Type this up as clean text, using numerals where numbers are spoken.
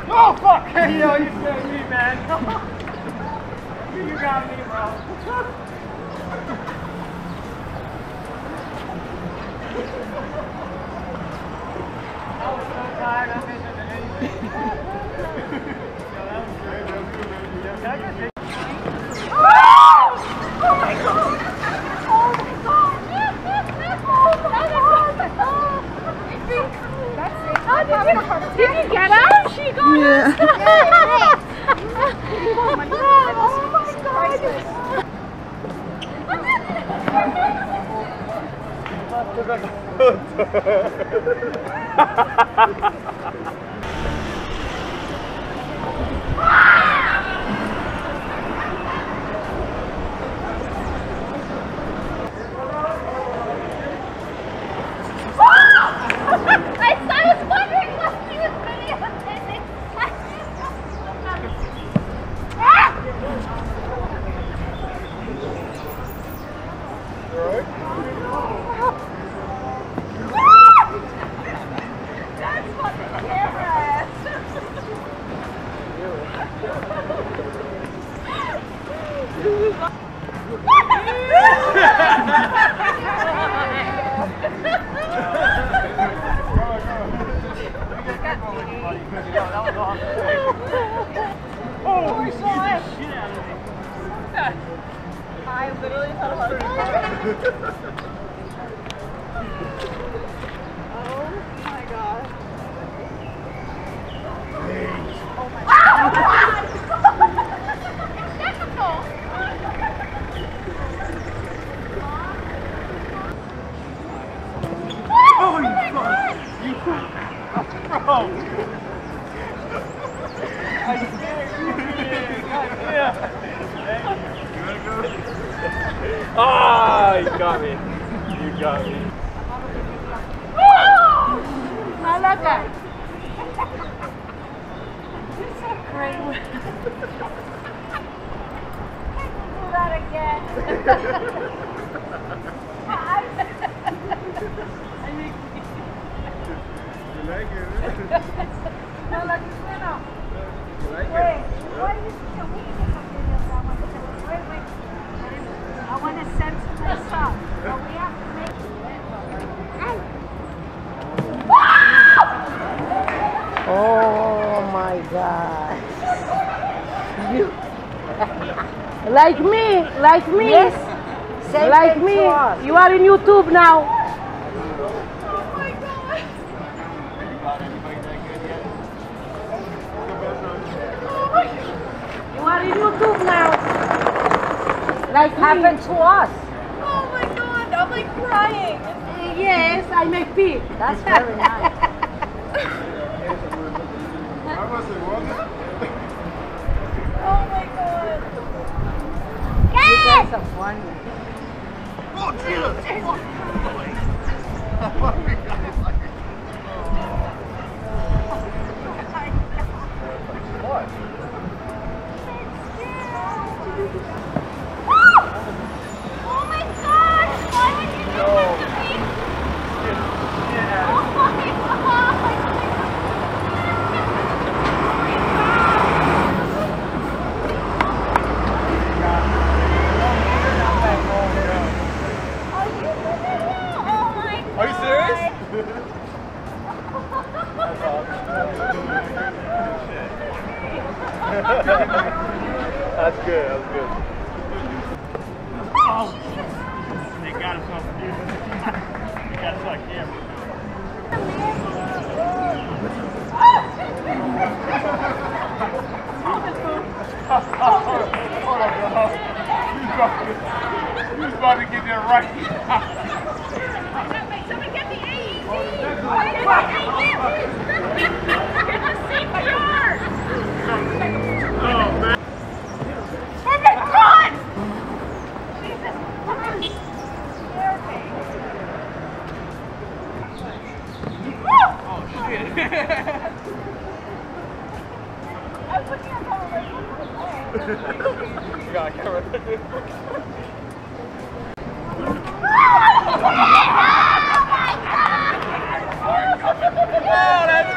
Oh fuck! Yo, you scared me, man. You got me, bro. I was so tired. I missed anything. Yo, that was great. Yo, can I get this? Oh my god! Oh my god! Did you get her? She got Yeah. Oh my god! Oh my god! Oh, we saw it! I literally thought about it. Oh my god. Oh my god. It's difficult. Oh my god! You bro! I scared you, God damn! You wanna go? Ah, you got me. You got me. Malaga! You're so great. Do that again. You like it? No, like this one now. You like it? Wait, why is it so weak? Wait. I want to censor myself. But we have to make Oh my god. You like me? Yes. Same Like thing me? to us. You are in YouTube now. Oh my god! You are in YouTube now. Like Happened to us. Oh my god! I'm like crying! Yes, I make pee. That's very nice. Oh my god! You guys are funny. Oh Jesus! What? Oh my god! Why would you do that to me? Oh my god! Are you serious? That's good, that's good. Oh, they got us off, dude. They got us on camera. Hold on, bro. He's about to get there right now. Somebody get the AED! Get the CPR! Oh, man. Oh my god! Jesus Christ! Scared me. Oh, shit. I was looking at how You got a camera. Oh, that's